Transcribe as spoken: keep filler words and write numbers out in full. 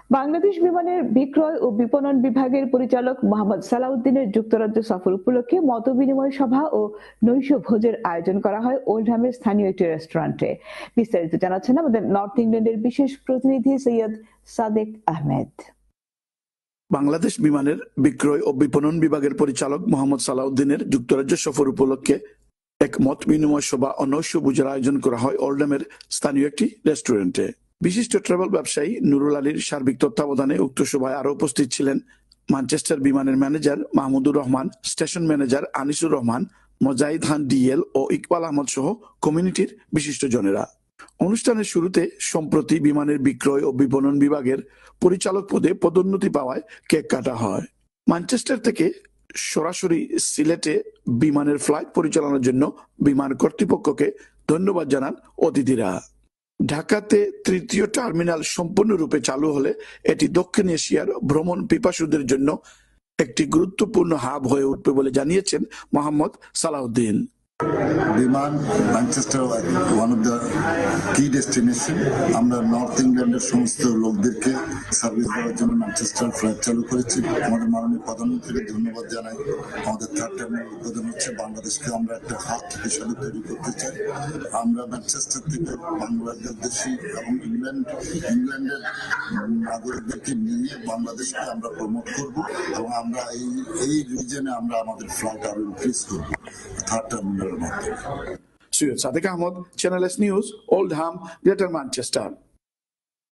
বাংলাদেশ বিমানের বিক্রয় ও বিপণন বিভাগের পরিচালক মোহাম্মদ সালাউদ্দিনের যুক্তরাজ্য সফর উপলক্ষে মতবিনিময় সভা ও নৈশ ভোজের আয়োজন করা হয় ওল্ডহামের স্থানীয় একটি রেস্টুরেন্টে। বিস্তারিত জানাচ্ছেন আমাদের নর্থ ইংল্যান্ডের বিশেষ প্রতিনিধি সৈয়দ সাদেক আহমেদ। বাংলাদেশ বিমানের বিক্রয় ও বিপণন বিভাগের পরিচালক মোহাম্মদ সালাউদ্দিনের যুক্তরাজ্য সফর উপলক্ষে এক মত বিনিময় সভা ও নৈশ ভোজের আয়োজন করা হয় ওল্ডহামের স্থানীয় একটি রেস্টুরেন্টে। বিশিষ্ট ট্রাভেল ব্যবসায়ী নুরুল আলীর সার্বিক তত্ত্বাবধানে উক্ত সভায় আরও উপস্থিত ছিলেন ম্যানচেস্টার বিমানের manager Mahmudur Rahman, station manager Anisur Rahman, Mujahid Khan DL ও ইকবাল আহমদ সহ কমিউনিটির বিশিষ্টজনেরা। অনুষ্ঠানের শুরুতে সম্প্রতি বিমানের বিক্রয় ও বিপণন বিভাগের পরিচালক পদে পদোন্নতি পাওয়ায় কেক কাটা হয়। ম্যানচেস্টার থেকে সরাসরি সিলেটে বিমানের ফ্লাইট পরিচালনার জন্য বিমান কর্তৃপক্ষকে ধন্যবাদ জানান অতিথিরা। ঢাকাতে তৃতীয় টার্মিনাল সম্পূর্ণরূপে চালু হলে এটি দক্ষিণ এশিয়ার ভ্রমণ পিপাসুদের জন্য একটি গুরুত্বপূর্ণ হাব হয়ে উঠবে বলে জানিয়েছেন Mohammad Salahuddin. Biman Manchester one of the key destination. আমরা নর্থ ইংল্যান্ডের সমস্ত লোকদেরকে সার্ভিস দেওয়ার জন্য ম্যানচেস্টার ফ্লাইট চালু করেছি। আমাদের মাননীয় প্রধানমন্ত্রীকে ধন্যবাদ জানাই। আমাদের থার্ড টার্মিনাল উদ্বোধন হচ্ছে। বাংলাদেশকে আমরা একটা হাব হিসাবে তৈরি করতে চাই। আমরা ম্যানচেস্টার থেকে বাংলাদেশি এবং ইংল্যান্ড ইংল্যান্ডের নাগরিকদেরকে নিয়ে বাংলাদেশকে আমরা প্রমোট করব এবং আমরা এই এই রিজনে আমরা আমাদের ফ্লাইট আরো ইনক্রিজ করবো third terminal. Syed Sadek Ahmed, Channel S news, Oldham, Greater Manchester.